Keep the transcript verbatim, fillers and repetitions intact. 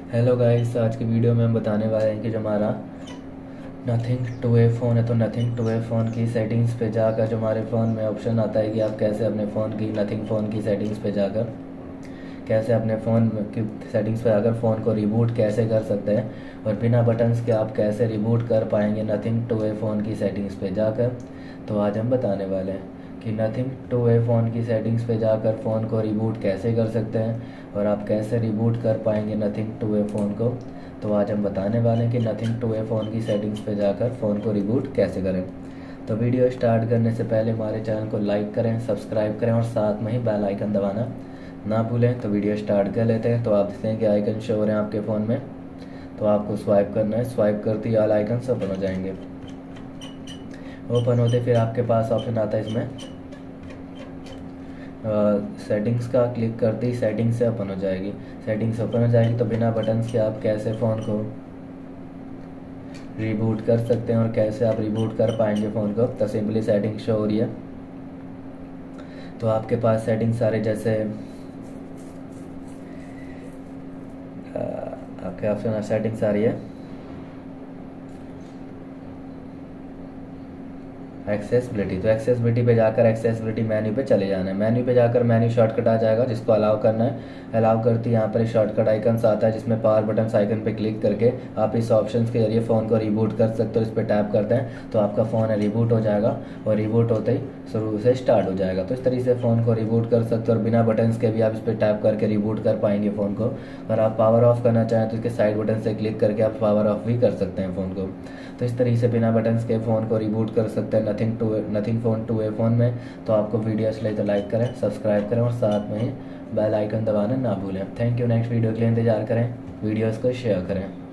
Hello guys, आज की video में हम बताने वाले हैं कि जो हमारा नथिंग टू ए फ़ोन है तो नथिंग टू ए फ़ोन की सेटिंग्स पे जाकर जो हमारे फ़ोन में ऑप्शन आता है कि आप कैसे अपने फ़ोन की नथिंग फ़ोन की सेटिंग्स पे जाकर कैसे अपने फ़ोन की सेटिंग्स पे जाकर फ़ोन को रिबूट कैसे कर सकते हैं और बिना बटन्स के आप कैसे रिबूट कर पाएंगे नथिंग टू ए फ़ोन की सेटिंग्स पे जाकर। तो आज हम बताने वाले हैं कि नथिंग टू ए फ़ोन की सेटिंग्स पे जाकर फ़ोन को रिबूट कैसे कर सकते हैं और आप कैसे रिबूट कर पाएंगे नथिंग टू ए फ़ोन को। तो आज हम बताने वाले हैं कि नथिंग टू ए फ़ोन की सेटिंग्स पे जाकर फ़ोन को रिबूट कैसे करें। तो वीडियो स्टार्ट करने से पहले हमारे चैनल को लाइक करें, सब्सक्राइब करें और साथ में ही बेल आइकन दबाना ना भूलें। तो वीडियो स्टार्ट कर लेते हैं। तो आप देखते हैं कि आइकन शो हो रहे हैं आपके फ़ोन में, तो आपको स्वाइप करना है। स्वाइप करते ही ऑल आइकन ओपन हो जाएंगे। ओपन होते फिर आपके पास ऑप्शन आता है इसमें सेटिंग्स का। क्लिक करते ही सेटिंग्स से ओपन हो जाएगी। सेटिंग्स ओपन हो जाएगी तो बिना बटन्स के आप कैसे फ़ोन को रिबूट कर सकते हैं और कैसे आप रिबूट कर पाएंगे फ़ोन को। तो सिंपली सेटिंग शो हो रही है, तो आपके पास सेटिंग्स सारे जैसे आपके ऑप्शन सेटिंग्स आ रही है एक्सेसिबिलिटी। तो एक्सेसिबिलिटी पे जाकर एक्सेसिबिलिटी मेन्यू पे चले जाना है। मेन्यू पे जाकर मेन्यू शॉर्टकट आ जाएगा जिसको अलाउ करना है। अलाउ करती यहाँ पर शॉर्टकट आइकन्स आता है जिसमें पावर बटन आइकन पे क्लिक करके आप इस ऑप्शन के जरिए फ़ोन को रिबूट कर सकते हो। इस पर टैप करते हैं तो आपका फ़ोन है रिबूट हो जाएगा और रिबूट होते ही शुरू से स्टार्ट हो जाएगा। तो इस तरीके से फ़ोन को रिबूट कर सकते हो और बिना बटन्स के भी आप इस पर टैप करके रिबूट कर पाएंगे फ़ोन को। अगर आप पावर ऑफ करना चाहें तो इसके साइड बटन से क्लिक करके आप पावर ऑफ भी कर सकते हैं फ़ोन को। तो इस तरीके से बिना बटन्स के फ़ोन को रिबूट कर सकते हैं Nothing two Nothing phone two A phone में। तो आपको वीडियो अच्छी लगे तो लाइक करें, सब्सक्राइब करें और साथ में ही बेल आइकन दबाना ना भूलें। Thank you. नेक्स्ट वीडियो के लिए इंतजार करें, वीडियोज़ को शेयर करें।